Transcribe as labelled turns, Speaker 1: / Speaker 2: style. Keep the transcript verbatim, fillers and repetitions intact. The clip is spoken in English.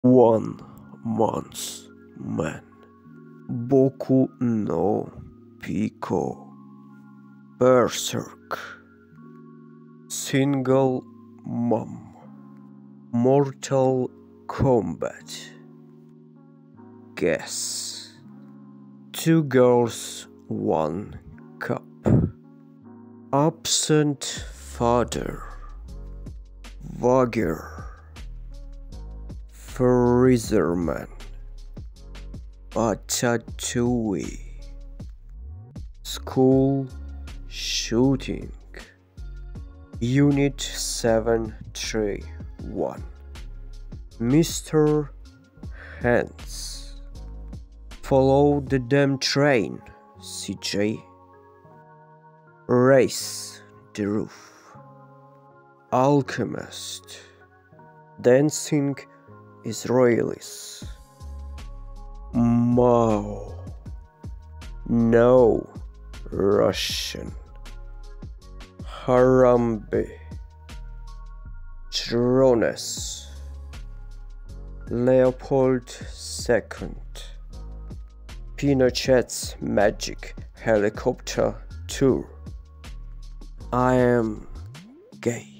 Speaker 1: One Month Man, Boku no Pico, Berserk, Single Mom, Mortal Kombat, Guess, Two Girls, One Cup, Absent Father, Wagger, Freezerman, Ratatouille, School Shooting, Unit seven three one, Mister Hands, Follow the Damn Train, C J, Race the Roof, Alchemist, Dancing Israelis, Mao, No Russian, Harambe, Trones, Leopold the Second, Pinochet's Magic Helicopter Tour. I am gay.